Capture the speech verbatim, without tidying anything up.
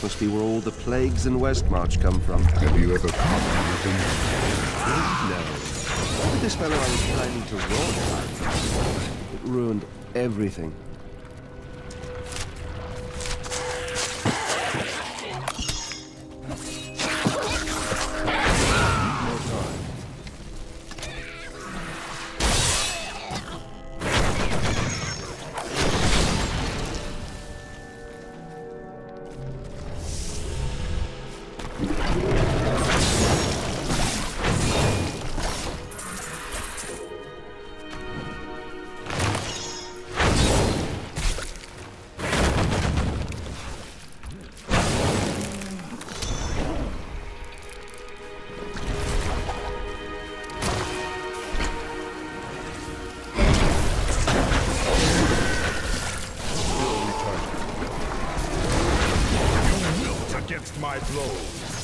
Must be where all the plagues in Westmarch come from. Have you ever caught anything? No. This fellow I was planning to rob. It ruined everything. Against my blow.